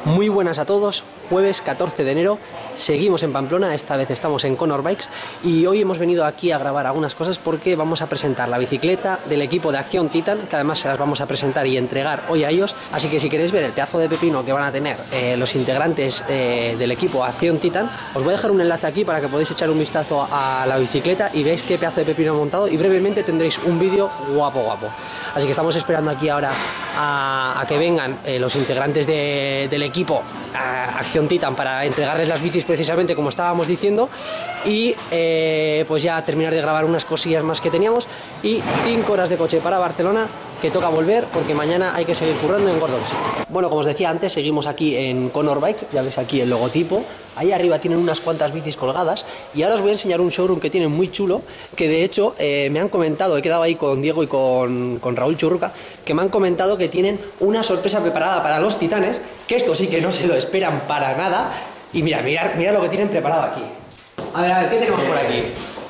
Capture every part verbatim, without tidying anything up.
Muy buenas a todos, jueves catorce de enero, seguimos en Pamplona, esta vez estamos en Conor Bikes y hoy hemos venido aquí a grabar algunas cosas porque vamos a presentar la bicicleta del equipo de Acción Titan, que además se las vamos a presentar y entregar hoy a ellos, así que si queréis ver el pedazo de pepino que van a tener eh, los integrantes eh, del equipo Acción Titan, os voy a dejar un enlace aquí para que podáis echar un vistazo a la bicicleta y veáis qué pedazo de pepino han montado y brevemente tendréis un vídeo guapo guapo. Así que estamos esperando aquí ahora a, a que vengan eh, los integrantes de, del equipo a Acción Titan para entregarles las bicis precisamente como estábamos diciendo y eh, pues ya terminar de grabar unas cosillas más que teníamos y cinco horas de coche para Barcelona, que toca volver porque mañana hay que seguir currando en Gordon City. Bueno, como os decía antes, seguimos aquí en Conor Bikes, ya veis aquí el logotipo, ahí arriba tienen unas cuantas bicis colgadas y ahora os voy a enseñar un showroom que tienen muy chulo, que de hecho eh, me han comentado, he quedado ahí con Diego y con, con Raúl Churruca, que me han comentado que tienen una sorpresa preparada para los titanes, que esto sí que no se lo esperan para nada, y mira, mirad, mirad lo que tienen preparado aquí. A ver, a ver, ¿qué tenemos por aquí?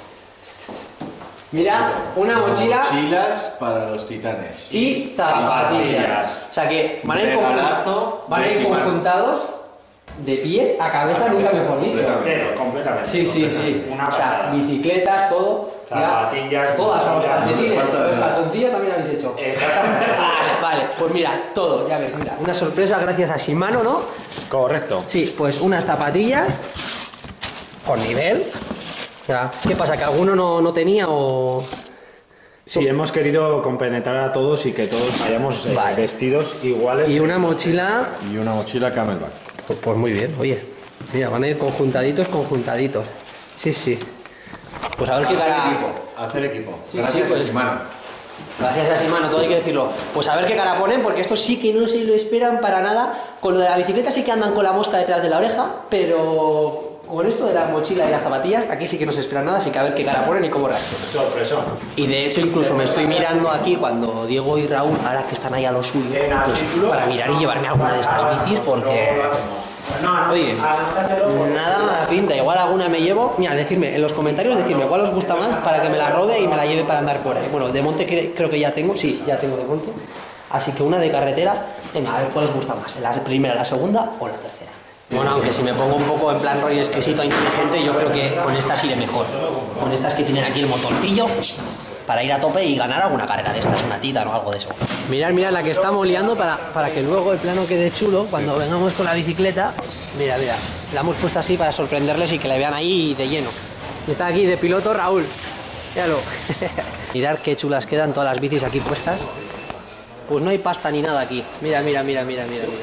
Mira, una mochila. Mochilas para los titanes. Y zapatillas. O sea que van a ir, Regalazo van a ir de Shimano. conjuntados de pies a cabeza, nunca mejor dicho. Entero, completamente. Sí, sí, sí. Una o sea, pasada. bicicletas, todo. Zapatillas, todas, a los mochilas, calcetines, falta de los nada. calzoncillos también habéis hecho. Exactamente. Vale, vale, pues mira, todo, ya ves, mira, una sorpresa gracias a Shimano, ¿no? Correcto. Sí, pues unas zapatillas con nivel. O sea, ¿qué pasa? ¿Que alguno no, no tenía o...? Sí, hemos querido compenetrar a todos y que todos hayamos eh, Vale. vestidos iguales. Y una mochila... Y una mochila Camelback. Pues, pues muy bien, oye. Mira, van a ir conjuntaditos, conjuntaditos. Sí, sí. Pues a ver qué Hacer cara... equipo. Hacer equipo. Sí, Gracias sí, pues. a Shimano. Gracias a Shimano, todo hay que decirlo. Pues a ver qué cara ponen, porque esto sí que no se lo esperan para nada. Con lo de la bicicleta sí que andan con la mosca detrás de la oreja, pero con esto de la mochila y las zapatillas, aquí sí que no se espera nada, así que a ver qué cara ponen y cómo reaccionan. Sorpresón. Y de hecho incluso me estoy mirando aquí cuando Diego y Raúl, ahora que están ahí a lo suyo, pues, para mirar y llevarme alguna de estas bicis, porque... Oye, nada mala pinta, igual alguna me llevo. Mira, decirme en los comentarios, decirme cuál os gusta más para que me la robe y me la lleve para andar por ahí. Bueno, de monte cre creo que ya tengo, sí, ya tengo de monte. Así que una de carretera, venga, a ver cuál os gusta más, la primera, la segunda o la tercera. Bueno, aunque si me pongo un poco en plan rollo exquisito inteligente, yo creo que con estas iré mejor. Con estas que tienen aquí el motorcillo para ir a tope y ganar alguna carrera de estas, una tita o algo de eso. Mirad, mirad la que estamos liando para, para que luego el plano quede chulo cuando vengamos con la bicicleta. Mira, mira, la hemos puesto así para sorprenderles y que la vean ahí de lleno. Y está aquí de piloto Raúl. Míralo. Mirad qué chulas quedan todas las bicis aquí puestas. Pues no hay pasta ni nada aquí. Mira, mira, mira, mira, mira, mira.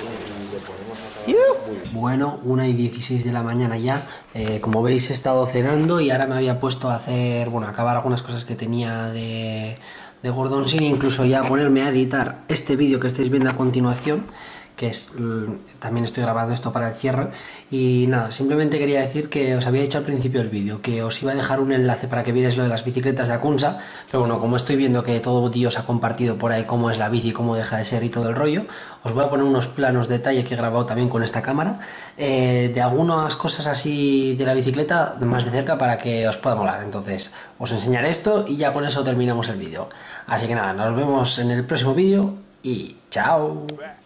Bueno, una y dieciséis de la mañana ya. Eh, como veis he estado cenando y ahora me había puesto a hacer, bueno, a acabar algunas cosas que tenía de, de Gordon City, incluso ya ponerme a editar este vídeo que estáis viendo a continuación, que es, también estoy grabando esto para el cierre. Y nada, simplemente quería decir que os había dicho al principio del vídeo que os iba a dejar un enlace para que vierais lo de las bicicletas de Akunsa, pero bueno, como estoy viendo que todo Dios ha compartido por ahí cómo es la bici, cómo deja de ser y todo el rollo, os voy a poner unos planos de detalle que he grabado también con esta cámara, eh, de algunas cosas así de la bicicleta más de cerca para que os pueda molar. Entonces os enseñaré esto y ya con eso terminamos el vídeo. Así que nada, nos vemos en el próximo vídeo y chao.